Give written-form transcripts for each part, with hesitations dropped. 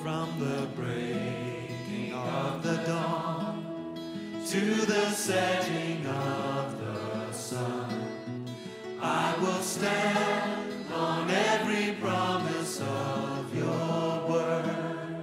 From the breaking of the dawn to the setting of the sun, I will stand on every promise of your word.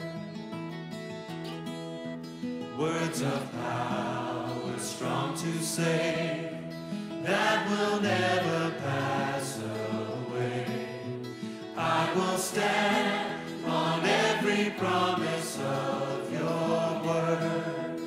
Words of power strong to save, that will never pass away. I will stand on every promise of your word.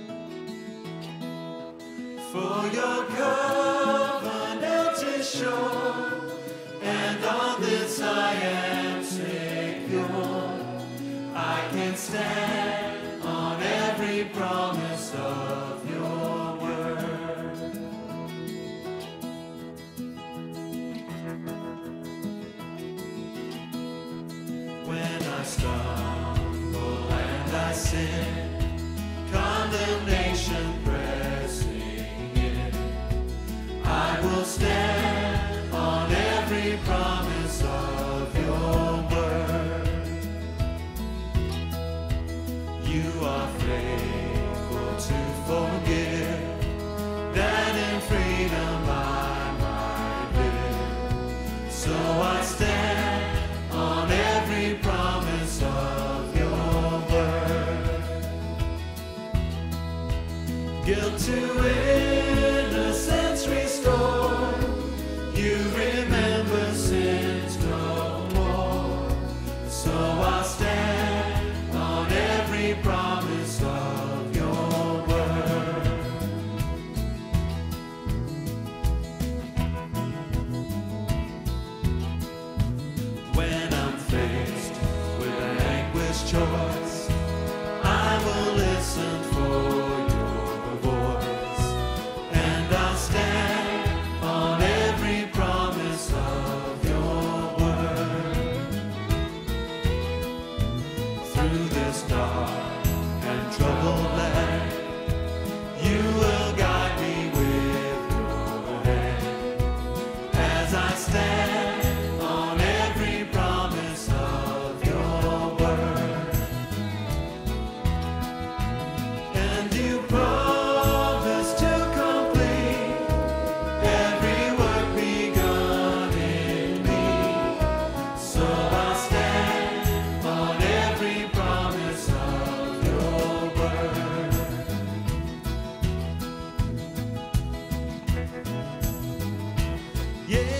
For your covenant is sure, and on this I am secure. I can stand on every promise of your word. When I stumble and I sin, condemnation pressing in, I will stand on every promise of your word. You are faithful to forgive, that in freedom I might live. So I stand on every promise of your word. Guilt to innocence restored, you remember sins no more. So I stand on every promise of your word. When I'm faced with an anguished choice, I will listen for your voice, and I'll stand on every promise of your word. Through this dark and troubled land, you will guide me with your hand, as I stand on every promise of your word. And you promise to complete every work begun in me. So I stand on every promise of your word. Yeah.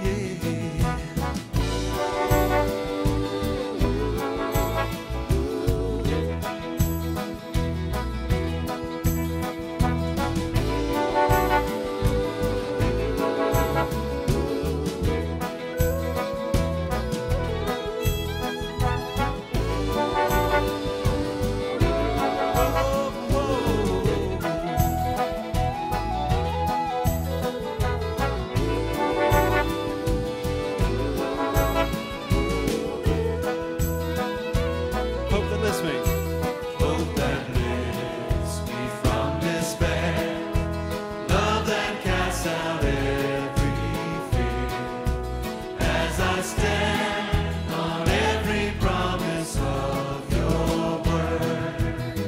Hope that lifts me. Hope that lifts me from despair. Love that casts out every fear. As I stand on every promise of your word.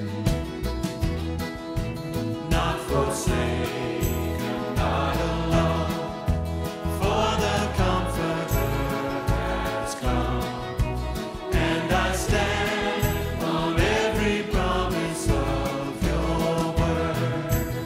Not forsaken, not alone, for the Comforter has come. And I stand on every promise of your word.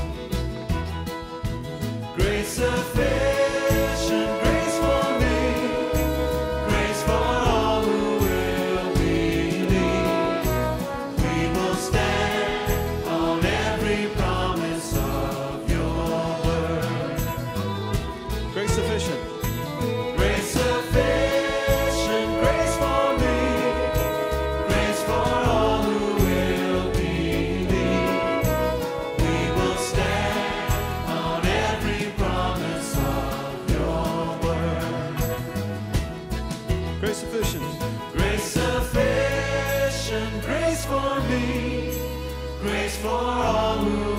Grace sufficient, grace for me, grace for all who will believe. We will stand on every promise of your word. Grace sufficient. Grace sufficient, grace for me, grace for all who will believe. We will stand on every promise of your word. Grace sufficient. Grace sufficient, grace for me, grace for all who